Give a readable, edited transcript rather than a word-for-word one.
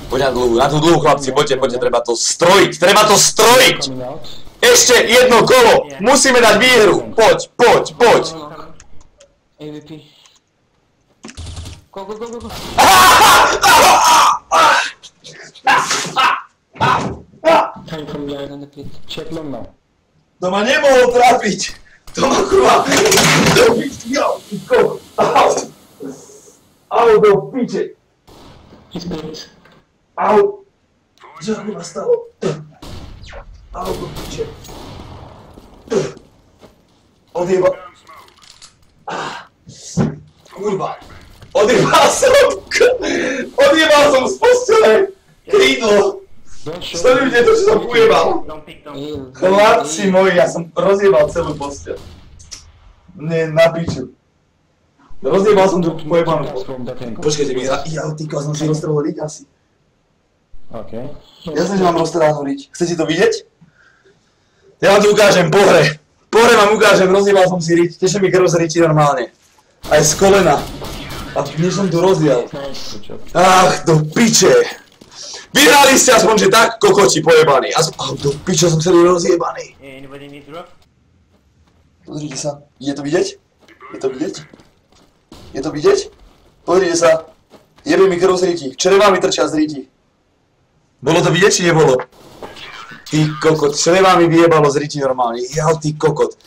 Poď na tú dlhú, chlapci, poďte, treba to strojiť, Ešte jedno kolo, musíme dať výhru, poď. AVP. Go. Time from behind on the pit. Check long now. To ma nemohol trápiť. To ma kurva. Au do piče. He's pit. Au. Čo mi ma stalo? Au do piče. Odjeba. Kurva. Odjebal som z postele. Krídlo. Sledujte to, čo som ujebal. Chlapci moji, ja som rozjebal celú posteľ. Nie, na piču. Rozjebal som tú pojebanú posteľ. Počkajte mi, ty som si roztrhol riť asi. OK. Jasne, že mám roztrhanú riť. Chcete to vidieť? Ja vám to ukážem, pohre. Pohre vám ukážem, rozjebal som si riť. Teže mi krv z riti normálne. Aj z kolena. A než som tu rozjel. Ach, do piče. Vyhrali ste aspoň, že tak, kokoti pojebaní. Do piče, som celý rozjebaný. Pozrite sa. Je to vidieť? Pozrite sa. Jebe mi krv z riti. Črevá mi trčia z riti. Bolo to vidieť, či nebolo? Ty kokot, črevá mi vyjebalo z riti normálne. Ty kokot.